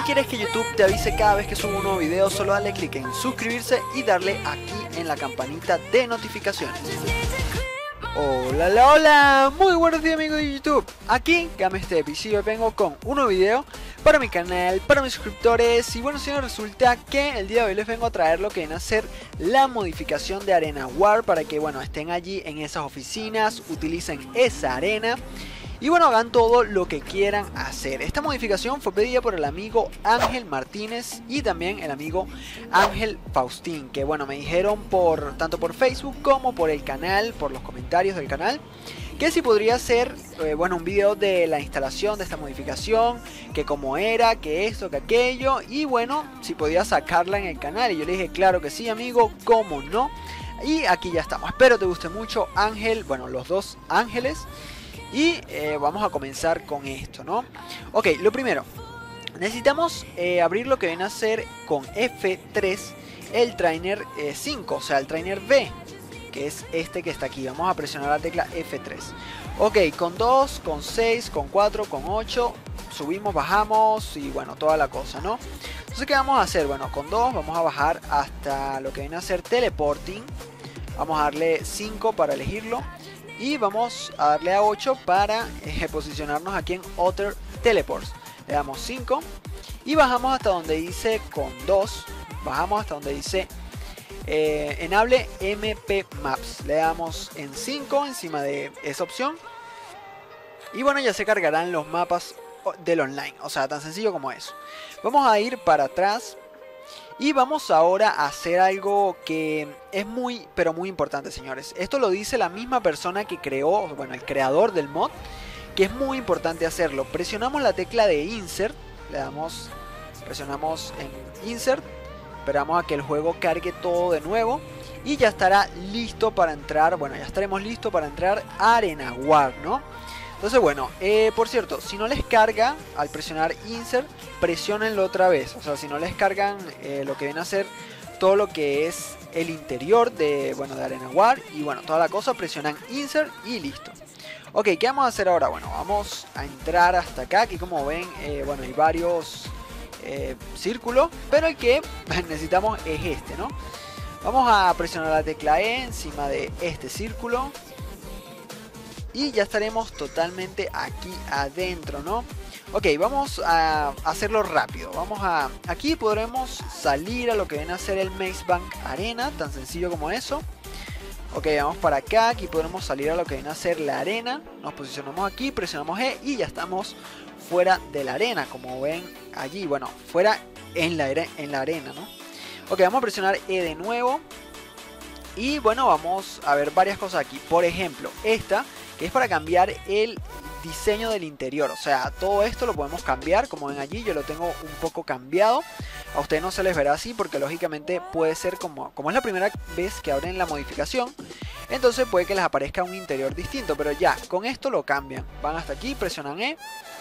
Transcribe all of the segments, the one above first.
quieres que YouTube te avise cada vez que subo un nuevo video, solo dale clic en suscribirse y darle aquí en la campanita de notificaciones. Hola, hola, hola, muy buenos días amigos de YouTube. Aquí GameStep y hoy vengo con un nuevo video para mi canal, para mis suscriptores. Y bueno señores, resulta que el día de hoy les vengo a traer lo que viene a ser la modificación de Arena War, para que bueno, estén allí en esas oficinas, utilicen esa arena y bueno, hagan todo lo que quieran hacer. Esta modificación fue pedida por el amigo Ángel Martínez y también el amigo Ángel Faustín, que bueno, me dijeron tanto por Facebook como por el canal, por los comentarios del canal, que si podría hacer bueno, un video de la instalación de esta modificación, que cómo era, que esto, que aquello, y bueno, si podía sacarla en el canal. Y yo le dije, claro que sí amigo, cómo no. Y aquí ya estamos, espero te guste mucho Ángel, bueno, los dos Ángeles. Y vamos a comenzar con esto, ¿no? Ok, lo primero, necesitamos abrir lo que viene a ser con F3 el trainer 5, o sea, el trainer B, que es este que está aquí. Vamos a presionar la tecla F3. Ok, con 2, con 6, con 4, con 8, subimos, bajamos y bueno, toda la cosa, ¿no? Entonces, ¿qué vamos a hacer? Bueno, con 2 vamos a bajar hasta lo que viene a ser teleporting. Vamos a darle 5 para elegirlo. Y vamos a darle a 8 para posicionarnos aquí en Other Teleports. Le damos 5 y bajamos hasta donde dice con 2. Bajamos hasta donde dice Enable MP Maps. Le damos en 5 encima de esa opción. Y bueno, ya se cargarán los mapas del online. O sea, tan sencillo como eso. Vamos a ir para atrás. Y vamos ahora a hacer algo que es muy, pero muy importante, señores. Esto lo dice la misma persona que creó, bueno, el creador del mod, que es muy importante hacerlo. Presionamos la tecla de Insert, presionamos en Insert, esperamos a que el juego cargue todo de nuevo y ya estará listo para entrar, bueno, ya estaremos listos para entrar a Arena War, ¿no? Entonces bueno, por cierto, si no les carga al presionar Insert, presionenlo otra vez. O sea, si no les cargan lo que viene a ser todo lo que es el interior de, bueno, de Arena War y bueno, toda la cosa, presionan Insert y listo. Ok, ¿qué vamos a hacer ahora? Bueno, vamos a entrar hasta acá. Aquí como ven, bueno, hay varios círculos, pero el que necesitamos es este, ¿no? Vamos a presionar la tecla E encima de este círculo. Y ya estaremos totalmente aquí adentro, ¿no? Ok, vamos a hacerlo rápido. Aquí podremos salir a lo que viene a ser el Maze Bank Arena, tan sencillo como eso. Ok, vamos para acá, aquí podremos salir a lo que viene a ser la arena. Nos posicionamos aquí, presionamos E y ya estamos fuera de la arena, como ven allí. Bueno, fuera en la arena, ¿no? Ok, vamos a presionar E de nuevo. Y bueno, vamos a ver varias cosas aquí. Por ejemplo, esta, que es para cambiar el diseño del interior. O sea, todo esto lo podemos cambiar. Como ven allí, yo lo tengo un poco cambiado. A ustedes no se les verá así porque lógicamente puede ser como es la primera vez que abren la modificación. Entonces puede que les aparezca un interior distinto. Pero ya, con esto lo cambian. Van hasta aquí, presionan E.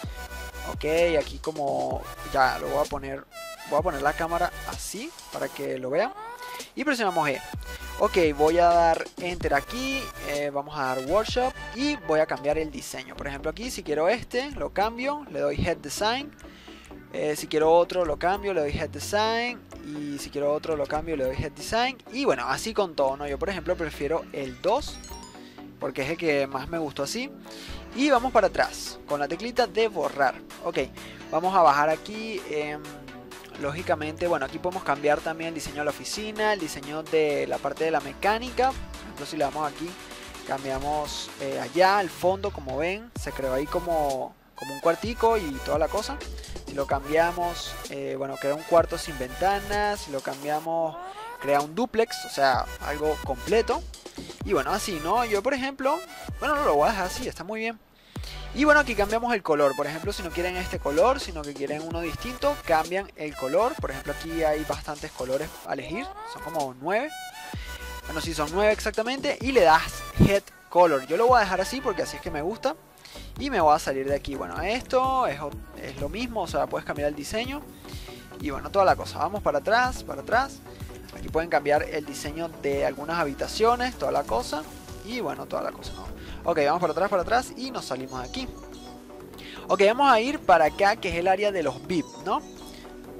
Ok, aquí como ya lo voy a poner la cámara así para que lo vean. Y presionamos E. Ok, voy a dar Enter aquí, vamos a dar Workshop y voy a cambiar el diseño. Por ejemplo aquí, si quiero este, lo cambio, le doy Head Design. Si quiero otro, lo cambio, le doy Head Design. Y si quiero otro, lo cambio, le doy Head Design. Y bueno, así con todo, ¿no? Yo por ejemplo prefiero el 2, porque es el que más me gustó así. Y vamos para atrás, con la teclita de borrar. Ok, vamos a bajar aquí. Lógicamente, bueno, aquí podemos cambiar también el diseño de la oficina, el diseño de la parte de la mecánica. Entonces si le damos aquí, cambiamos allá el fondo, como ven, se creó ahí como un cuartico y toda la cosa. Si lo cambiamos, bueno, crea un cuarto sin ventanas. Si lo cambiamos, crea un duplex, o sea, algo completo. Y bueno, así, ¿no? Yo por ejemplo, bueno, no lo voy a dejar así, está muy bien. Y bueno, aquí cambiamos el color. Por ejemplo, si no quieren este color, sino que quieren uno distinto, cambian el color. Por ejemplo, aquí hay bastantes colores a elegir. Son como 9. Bueno, sí, son 9 exactamente. Y le das Head Color. Yo lo voy a dejar así porque así es que me gusta. Y me voy a salir de aquí. Bueno, esto es lo mismo. O sea, puedes cambiar el diseño. Y bueno, toda la cosa. Vamos para atrás, para atrás. Aquí pueden cambiar el diseño de algunas habitaciones, toda la cosa. Y bueno, toda la cosa, ¿no? Ok, vamos para atrás y nos salimos de aquí. Ok, vamos a ir para acá, que es el área de los VIP, ¿no?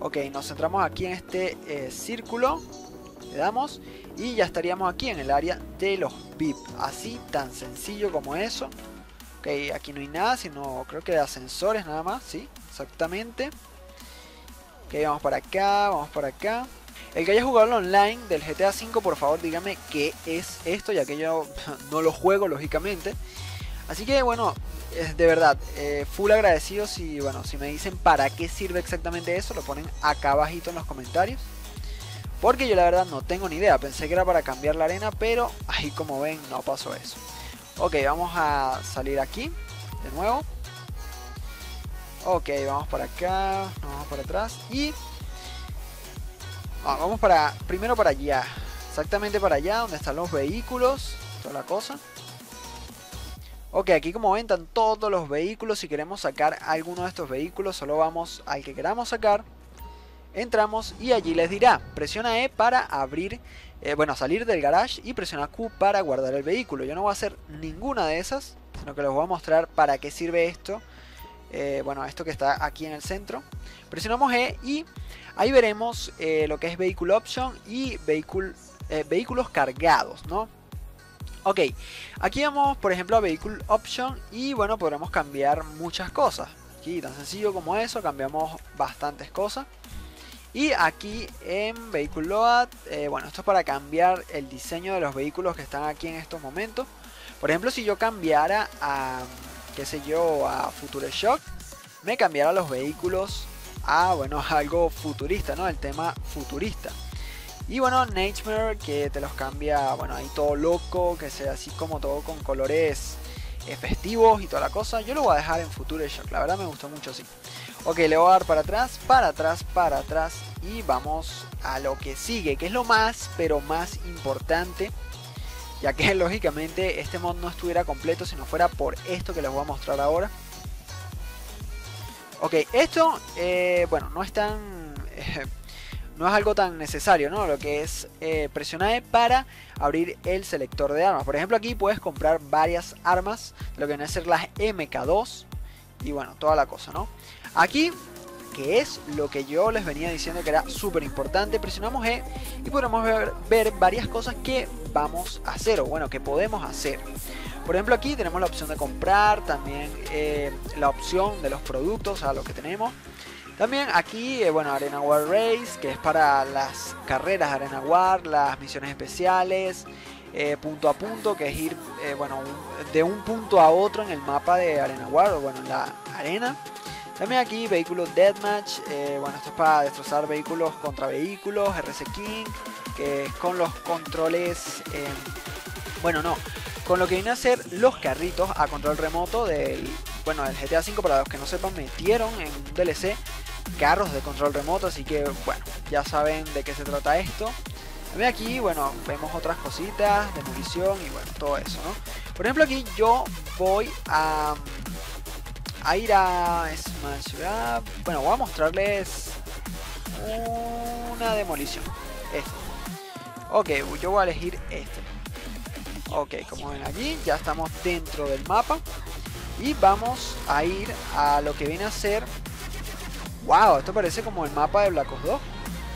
Ok, nos centramos aquí en este círculo. Le damos y ya estaríamos aquí en el área de los VIP. Así, tan sencillo como eso. Ok, aquí no hay nada, sino creo que de ascensores nada más. Sí, exactamente. Ok, vamos para acá, vamos para acá. El que haya jugado el online del GTA V, por favor dígame qué es esto, ya que yo no lo juego lógicamente. Así que bueno, de verdad, full agradecido si, bueno, si me dicen para qué sirve exactamente eso, lo ponen acá abajito en los comentarios. Porque yo la verdad no tengo ni idea, pensé que era para cambiar la arena, pero ahí como ven no pasó eso. Ok, vamos a salir aquí, de nuevo. Ok, vamos para acá, nos vamos para atrás y... vamos primero para allá, exactamente para allá, donde están los vehículos, toda la cosa. Ok, aquí como ven están todos los vehículos. Si queremos sacar alguno de estos vehículos, solo vamos al que queramos sacar. Entramos y allí les dirá, presiona E para abrir, bueno, salir del garage y presiona Q para guardar el vehículo. Yo no voy a hacer ninguna de esas, sino que les voy a mostrar para qué sirve esto. Bueno, esto que está aquí en el centro. Presionamos E y ahí veremos lo que es Vehicle Option y vehículos cargados, ¿no? Ok, aquí vamos por ejemplo a Vehicle Option y bueno, podremos cambiar muchas cosas. Aquí tan sencillo como eso, cambiamos bastantes cosas. Y aquí en Vehicle Load, bueno, esto es para cambiar el diseño de los vehículos que están aquí en estos momentos. Por ejemplo, si yo cambiara a, qué sé yo, a Future Shock, me cambiara los vehículos a, bueno, algo futurista, ¿no? El tema futurista. Y bueno, Nightmare, que te los cambia, bueno, ahí todo loco, que sea así como todo con colores festivos y toda la cosa. Yo lo voy a dejar en Future Shock, la verdad me gustó mucho así. Ok, le voy a dar para atrás, para atrás, para atrás y vamos a lo que sigue, que es lo más, pero más importante, ya que lógicamente este mod no estuviera completo si no fuera por esto que les voy a mostrar ahora. Ok, esto, bueno, no es tan... no es algo tan necesario, ¿no? Lo que es presionar E para abrir el selector de armas. Por ejemplo, aquí puedes comprar varias armas, lo que viene a ser las MK2 y bueno, toda la cosa, ¿no? Aquí, que es lo que yo les venía diciendo que era súper importante, presionamos E y podremos ver varias cosas que vamos a hacer, o bueno, que podemos hacer. Por ejemplo, aquí tenemos la opción de comprar, también la opción de los productos, o sea, lo que tenemos. También aquí, bueno, Arena War Race, que es para las carreras de Arena War, las misiones especiales, punto a punto, que es ir, bueno, de un punto a otro en el mapa de Arena War, o bueno, en la arena. También aquí vehículos Deathmatch, bueno, esto es para destrozar vehículos contra vehículos, RC King, que es con los controles, bueno, no, con lo que viene a ser los carritos a control remoto del, bueno, del GTA V. Para los que no sepan, metieron en un DLC carros de control remoto, así que bueno, ya saben de qué se trata esto. También aquí, bueno, vemos otras cositas de munición y bueno, todo eso, ¿no? Por ejemplo, aquí yo voy a ir a Smash Grab. Bueno, voy a mostrarles una demolición. Ok, yo voy a elegir este. Ok, como ven allí, ya estamos dentro del mapa. Y vamos a ir a lo que viene a ser... Wow, esto parece como el mapa de Black Ops 2.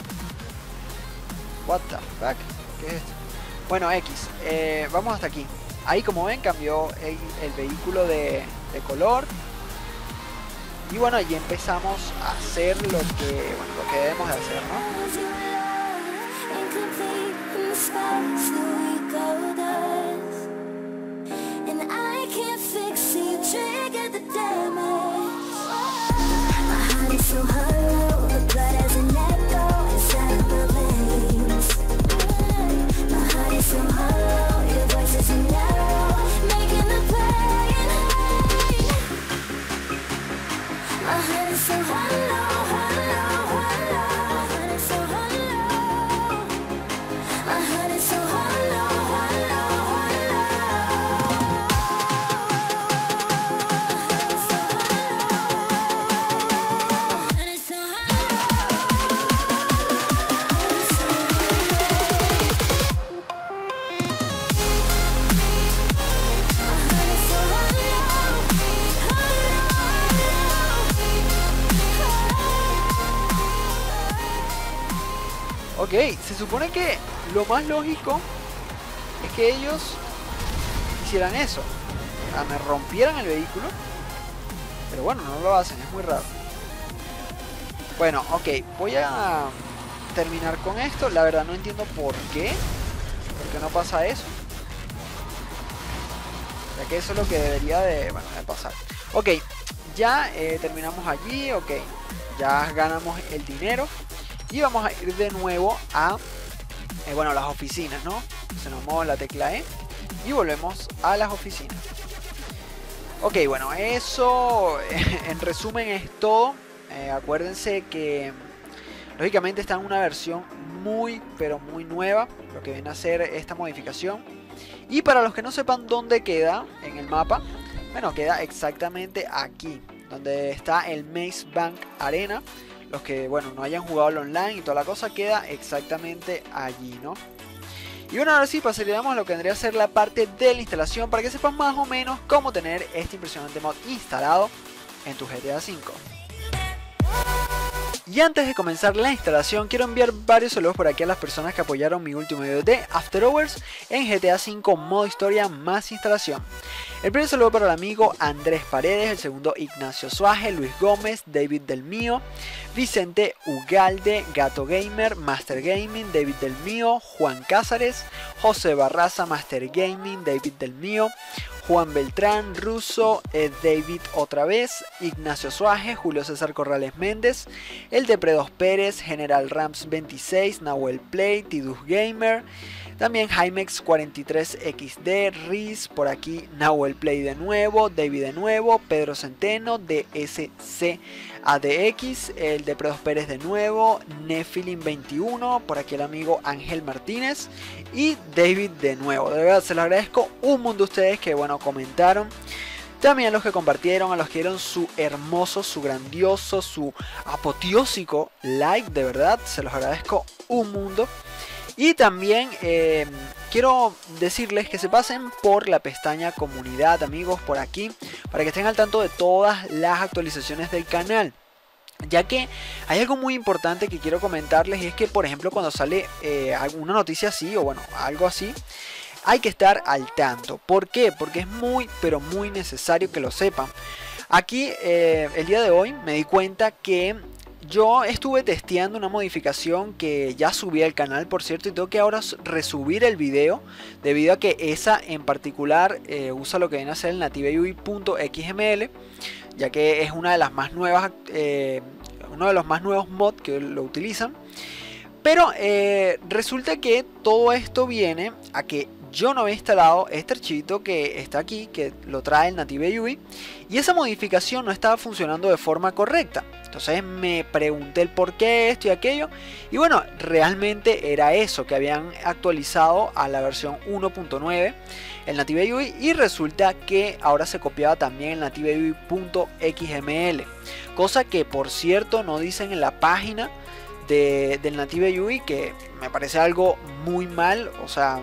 What the fuck? ¿Qué es esto? Bueno, X, vamos hasta aquí. Ahí como ven cambió el vehículo de color. Y bueno, allí empezamos a hacer lo que debemos de hacer, ¿no? Ok, se supone que lo más lógico es que ellos hicieran eso. O sea, me rompieran el vehículo. Pero bueno, no lo hacen, es muy raro. Bueno, ok, voy a terminar con esto. La verdad no entiendo por qué. ¿Por qué no pasa eso? Ya que eso es lo que debería de pasar. Ok, ya terminamos allí. Ok, ya ganamos el dinero. Y vamos a ir de nuevo a bueno, las oficinas, ¿no? Se nos mueve la tecla E y volvemos a las oficinas. Ok, bueno, eso en resumen es todo. Acuérdense que lógicamente está en una versión muy pero muy nueva, lo que viene a ser esta modificación. Y para los que no sepan dónde queda en el mapa, bueno, queda exactamente aquí, donde está el Maze Bank Arena. Los que, bueno, no hayan jugado el online y toda la cosa, queda exactamente allí, ¿no? Y bueno, ahora sí pasaríamos a lo que vendría a ser la parte de la instalación, para que sepan más o menos cómo tener este impresionante mod instalado en tu GTA V. Y antes de comenzar la instalación, quiero enviar varios saludos por aquí a las personas que apoyaron mi último video de After Hours en GTA V modo historia más instalación. El primer saludo para el amigo Andrés Paredes, el segundo Ignacio Suaje, Luis Gómez, David Del Mío, Vicente Ugalde, Gato Gamer, Master Gaming, David Del Mío, Juan Cázares, José Barraza, Master Gaming, David Del Mío, Juan Beltrán, Russo, David otra vez, Ignacio Suaje, Julio César Corrales Méndez, el de Predos Pérez, General Rams 26, Nahuel Play, Tidus Gamer, también Jaimex 43XD, Riz, por aquí Nahuel Play de nuevo, David de nuevo, Pedro Centeno, DSC ADX, el de Predos Pérez de nuevo, Nefilin 21, por aquí el amigo Ángel Martínez y David de nuevo. De verdad se lo agradezco un mundo a ustedes que bueno comentaron. También a los que compartieron, a los que dieron su hermoso, su grandioso, su apoteósico like, de verdad se los agradezco un mundo. Y también quiero decirles que se pasen por la pestaña comunidad, amigos, por aquí, para que estén al tanto de todas las actualizaciones del canal. Ya que hay algo muy importante que quiero comentarles, y es que por ejemplo cuando sale alguna noticia así o bueno, algo así, hay que estar al tanto. ¿Por qué? Porque es muy pero muy necesario que lo sepan. Aquí el día de hoy me di cuenta que yo estuve testeando una modificación que ya subí al canal, por cierto, y tengo que ahora resubir el video debido a que esa en particular usa lo que viene a ser el nativeuI.xml, ya que es una de las más nuevas, uno de los más nuevos mods que lo utilizan. Pero resulta que todo esto viene a que yo no había instalado este archivito que está aquí, que lo trae el nativeuI, y esa modificación no estaba funcionando de forma correcta. Entonces me pregunté el por qué esto y aquello, y bueno, realmente era eso, que habían actualizado a la versión 1.9 el nativeuI, y resulta que ahora se copiaba también el nativeuI.xml, cosa que por cierto no dicen en la página del nativeuI, que me parece algo muy mal, o sea,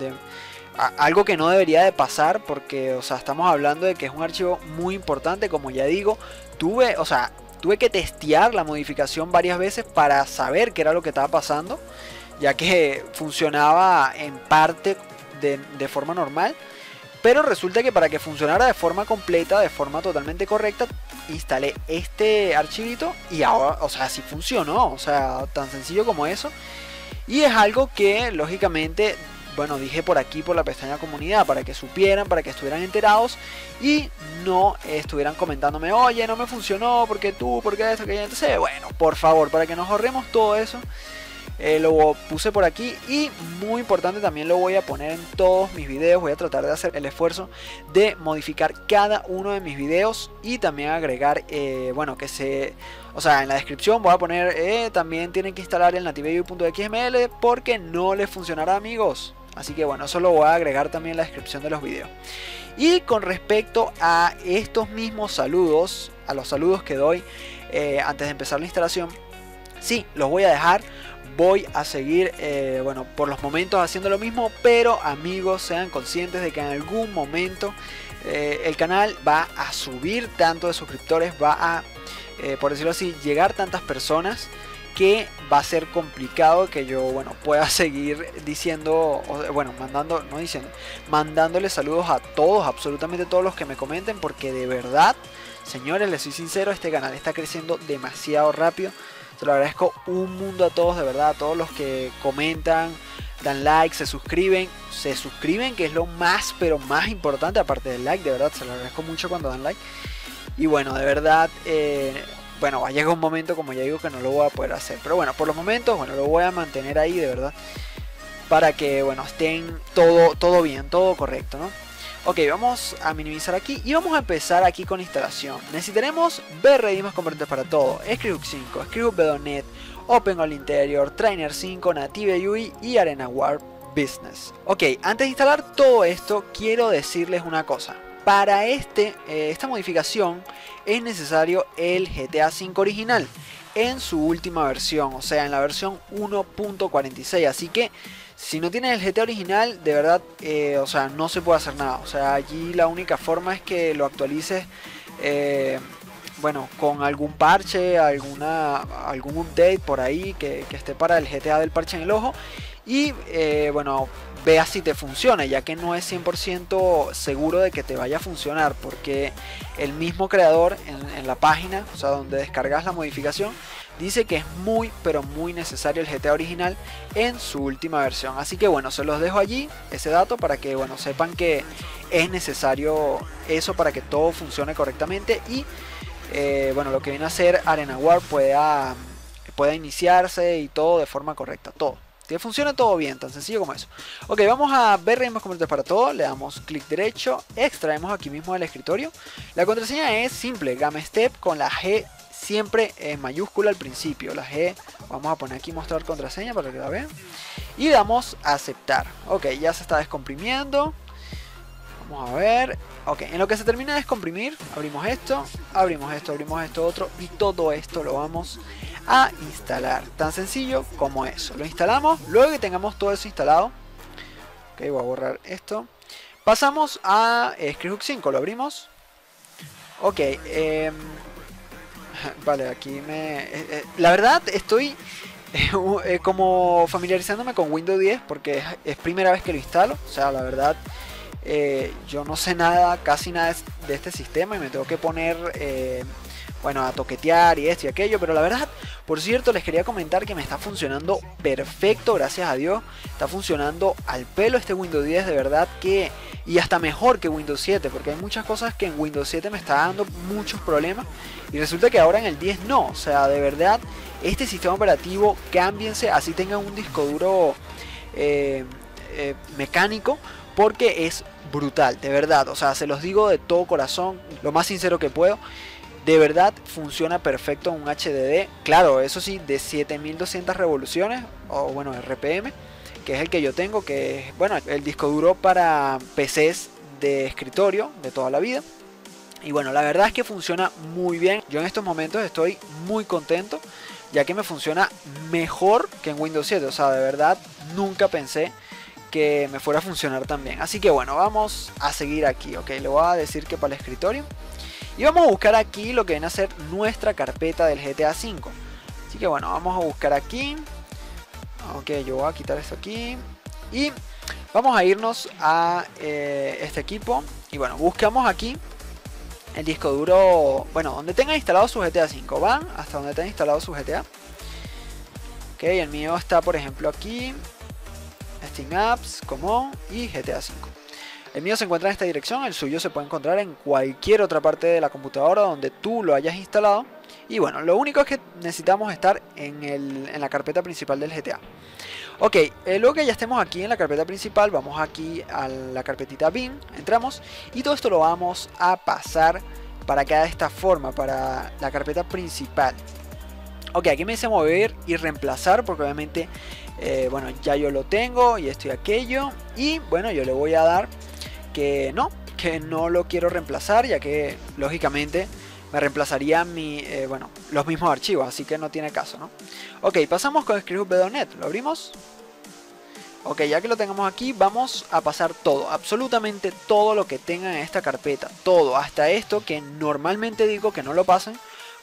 algo que no debería de pasar, porque o sea, estamos hablando de que es un archivo muy importante. Como ya digo, tuve que testear la modificación varias veces para saber qué era lo que estaba pasando, ya que funcionaba en parte de forma normal, pero resulta que para que funcionara de forma completa, de forma totalmente correcta, instalé este archivito y ahora, o sea, sí funcionó, o sea, tan sencillo como eso. Y es algo que lógicamente, bueno, dije por aquí, por la pestaña comunidad, para que supieran, para que estuvieran enterados y no estuvieran comentándome, oye, no me funcionó, porque tú, porque esto, que ya. Entonces, bueno, por favor, para que nos ahorremos todo eso, lo puse por aquí, y muy importante, también lo voy a poner en todos mis videos. Voy a tratar de hacer el esfuerzo de modificar cada uno de mis videos y también agregar, bueno, que se... O sea, en la descripción voy a poner, también tienen que instalar el nativeuI.xml porque no les funcionará, amigos. Así que bueno, eso lo voy a agregar también en la descripción de los videos. Y con respecto a estos mismos saludos, a los saludos que doy antes de empezar la instalación, sí, los voy a dejar. Voy a seguir, bueno, por los momentos haciendo lo mismo, pero amigos, sean conscientes de que en algún momento el canal va a subir tanto de suscriptores, va a, por decirlo así, llegar tantas personas que va a ser complicado que yo, bueno, pueda seguir diciendo, bueno, mandándole saludos a todos, absolutamente todos los que me comenten, porque de verdad, señores, les soy sincero, este canal está creciendo demasiado rápido. Se lo agradezco un mundo a todos, de verdad, a todos los que comentan, dan like, se suscriben, que es lo más, pero más importante, aparte del like, de verdad, se lo agradezco mucho cuando dan like. Y bueno, de verdad, bueno, va a llegar un momento, como ya digo, que no lo voy a poder hacer. Pero bueno, por los momentos, bueno, lo voy a mantener ahí, de verdad, para que, bueno, estén todo bien, todo correcto, ¿no? Ok, vamos a minimizar aquí y vamos a empezar aquí con la instalación. Necesitaremos BRD más componentes para todo, Script 5, Script.net, OpenGL Interior, Trainer 5, Native UI y ArenaWare Business. Ok, antes de instalar todo esto, quiero decirles una cosa. Para esta modificación es necesario el GTA V original en su última versión, o sea, en la versión 1.46. Así que si no tienes el GTA original, de verdad, o sea, no se puede hacer nada. O sea, allí la única forma es que lo actualices, bueno, con algún parche, algún update por ahí que esté para el GTA del parche en el ojo. Y bueno, veas si te funciona, ya que no es 100% seguro de que te vaya a funcionar, porque el mismo creador en la página, o sea, donde descargas la modificación, dice que es muy, pero muy necesario el GTA original en su última versión. Así que bueno, se los dejo allí, ese dato, para que, bueno, sepan que es necesario eso para que todo funcione correctamente y bueno, lo que viene a ser ArenaWare pueda iniciarse y todo de forma correcta, todo. Que funcione todo bien, tan sencillo como eso. Ok, vamos a ver más componentes para todo. Le damos clic derecho, extraemos aquí mismo del escritorio. La contraseña es simple, GameStep con la G siempre en mayúscula al principio. La G, vamos a poner aquí mostrar contraseña para que la vean. Y damos a aceptar. Ok, ya se está descomprimiendo. Vamos a ver. Ok, en lo que se termina de descomprimir, abrimos esto otro y todo esto lo vamos a instalar. Tan sencillo como eso. Lo instalamos, luego que tengamos todo eso instalado. Ok, voy a borrar esto. Pasamos a Script 5, lo abrimos. Ok, vale, aquí la verdad estoy como familiarizándome con Windows 10 porque es primera vez que lo instalo. O sea, la verdad, yo no sé nada, casi nada de este sistema y me tengo que poner bueno, a toquetear y esto y aquello, pero la verdad, por cierto, les quería comentar que me está funcionando perfecto, gracias a Dios. Está funcionando al pelo este Windows 10, de verdad que, y hasta mejor que Windows 7, porque hay muchas cosas que en Windows 7 me está dando muchos problemas y resulta que ahora en el 10 no. O sea, de verdad, este sistema operativo, cámbiense, así tengan un disco duro mecánico, porque es brutal, de verdad. O sea, se los digo de todo corazón, lo más sincero que puedo. De verdad funciona perfecto en un HDD, claro, eso sí, de 7200 revoluciones, o bueno, RPM, que es el que yo tengo, que es, bueno, el disco duro para PCs de escritorio de toda la vida. Y bueno, la verdad es que funciona muy bien. Yo en estos momentos estoy muy contento, ya que me funciona mejor que en Windows 7. O sea, de verdad, nunca pensé que me fuera a funcionar tan bien. Así que bueno, vamos a seguir aquí, ok, le voy a decir que para el escritorio. Y vamos a buscar aquí lo que viene a ser nuestra carpeta del GTA V. Así que bueno, vamos a buscar aquí. Ok, yo voy a quitar esto aquí. Y vamos a irnos a este equipo. Y bueno, buscamos aquí el disco duro. Bueno, donde tenga instalado su GTA V. Van hasta donde tenga instalado su GTA. Ok, el mío está por ejemplo aquí. Steam Apps, Common y GTA V. El mío se encuentra en esta dirección, el suyo se puede encontrar en cualquier otra parte de la computadora donde tú lo hayas instalado. Y bueno, lo único es que necesitamos estar en la carpeta principal del GTA. Ok, luego que ya estemos aquí en la carpeta principal, vamos aquí a la carpetita bin, entramos y todo esto lo vamos a pasar para acá de esta forma, para la carpeta principal. Ok, aquí me dice mover y reemplazar porque obviamente, bueno, ya yo lo tengo y esto y aquello. Y bueno, yo le voy a dar que no lo quiero reemplazar, ya que lógicamente me reemplazaría bueno, los mismos archivos, así que no tiene caso, ¿no? Ok, pasamos con Script.net, lo abrimos. Ok, ya que lo tengamos aquí, vamos a pasar todo, absolutamente todo lo que tenga en esta carpeta, todo, hasta esto que normalmente digo que no lo pasen,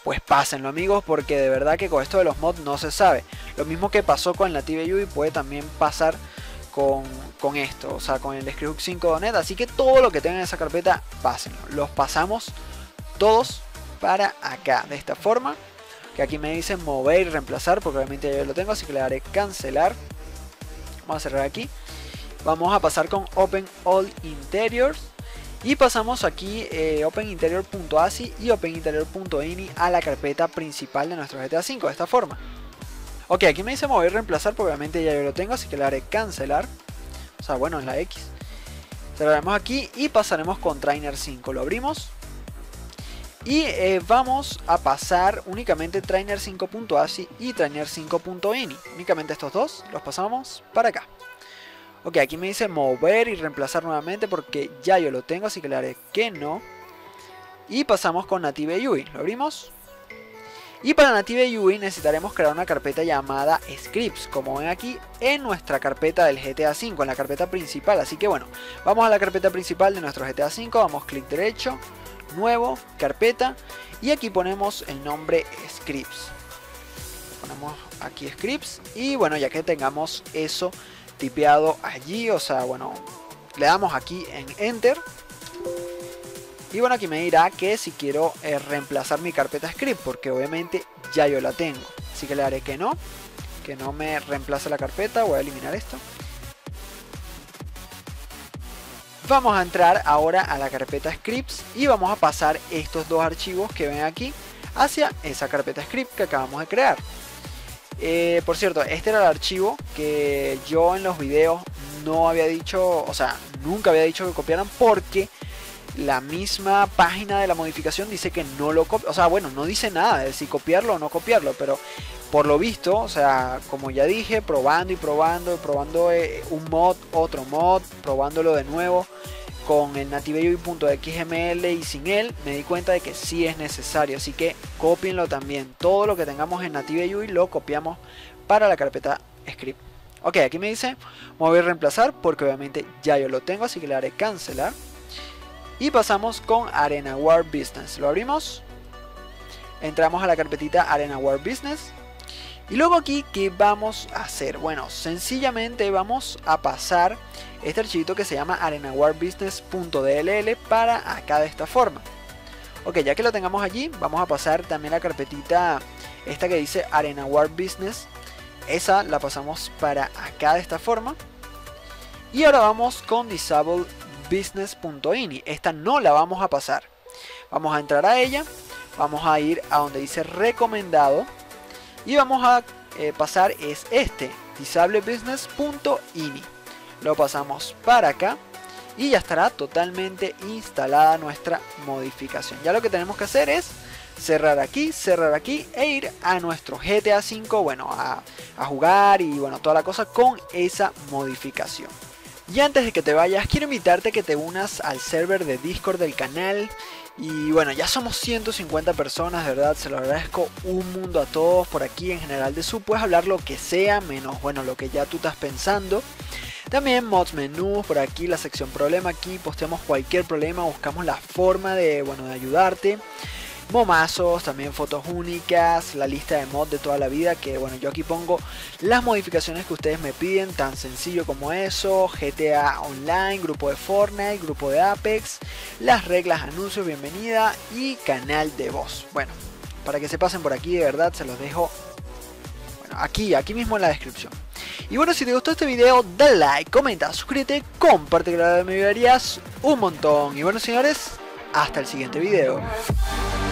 pues pásenlo amigos, porque de verdad que con esto de los mods no se sabe. Lo mismo que pasó con el Native UI puede también pasar con esto, o sea, con el Scripthook 5.net. Así que todo lo que tengan en esa carpeta, pásenlo. Los pasamos todos para acá, de esta forma. Que aquí me dicen mover y reemplazar, porque obviamente ya yo lo tengo, así que le daré cancelar. Vamos a cerrar aquí. Vamos a pasar con Open All Interiors. Y pasamos aquí OpenInterior.asi y OpenInterior.ini a la carpeta principal de nuestro GTA V, de esta forma. Ok, aquí me dice mover y reemplazar, porque obviamente ya yo lo tengo, así que le daré cancelar. O sea, bueno, en la X. Cerraremos aquí y pasaremos con Trainer 5. Lo abrimos. Y vamos a pasar únicamente Trainer 5.asi y Trainer 5.ini. Únicamente estos dos los pasamos para acá. Ok, aquí me dice mover y reemplazar nuevamente porque ya yo lo tengo, así que le haré que no. Y pasamos con Native UI. Lo abrimos. Y para Native UI necesitaremos crear una carpeta llamada Scripts, como ven aquí en nuestra carpeta del GTA V, en la carpeta principal. Así que bueno, vamos a la carpeta principal de nuestro GTA V, damos clic derecho, nuevo, carpeta, y aquí ponemos el nombre Scripts. Ponemos aquí Scripts y bueno, ya que tengamos eso tipeado allí, o sea, bueno, le damos aquí en Enter. Y bueno, aquí me dirá que si quiero reemplazar mi carpeta script, porque obviamente ya yo la tengo. Así que le haré que no me reemplace la carpeta. Voy a eliminar esto. Vamos a entrar ahora a la carpeta scripts y vamos a pasar estos dos archivos que ven aquí hacia esa carpeta script que acabamos de crear. Por cierto, este era el archivo que yo en los videos no había dicho, o sea, nunca había dicho que copiaran, porque la misma página de la modificación dice que no lo copia. O sea, bueno, no dice nada de si copiarlo o no copiarlo, pero por lo visto, o sea, como ya dije, probando un mod, otro mod, probándolo de nuevo con el nativeuI.xml y sin él, me di cuenta de que sí es necesario. Así que copienlo también. Todo lo que tengamos en nativeuI lo copiamos para la carpeta script. Ok, aquí me dice mover y reemplazar, porque obviamente ya yo lo tengo, así que le haré cancelar. Y pasamos con ArenaWare Business. Lo abrimos. Entramos a la carpetita ArenaWare Business. Y luego aquí, ¿qué vamos a hacer? Bueno, sencillamente vamos a pasar este archivito que se llama arenawarebusiness.dll para acá de esta forma. Ok, ya que lo tengamos allí, vamos a pasar también la carpetita esta que dice ArenaWare Business. Esa la pasamos para acá de esta forma. Y ahora vamos con disablebusiness.ini. Esta no la vamos a pasar. Vamos a entrar a ella. Vamos a ir a donde dice recomendado. Y vamos a pasar es este, disablebusiness.ini. Lo pasamos para acá. Y ya estará totalmente instalada nuestra modificación. Ya lo que tenemos que hacer es cerrar aquí e ir a nuestro GTA V, bueno, a jugar y bueno, toda la cosa con esa modificación. Y antes de que te vayas, quiero invitarte a que te unas al server de Discord del canal. Y bueno, ya somos 150 personas, de verdad, se lo agradezco un mundo a todos por aquí. En general de sub puedes hablar lo que sea, menos bueno, lo que ya tú estás pensando. También mods menús, por aquí la sección problema, aquí posteamos cualquier problema, buscamos la forma de, bueno, de ayudarte. Momazos, también fotos únicas, la lista de mods de toda la vida, que bueno, yo aquí pongo las modificaciones que ustedes me piden, tan sencillo como eso. GTA Online, grupo de Fortnite, grupo de Apex, las reglas, anuncios, bienvenida y canal de voz. Bueno, para que se pasen por aquí, de verdad se los dejo, bueno, aquí mismo en la descripción. Y bueno, si te gustó este video, dale like, comenta, suscríbete, comparte, que me ayudarías un montón. Y bueno, señores, hasta el siguiente video.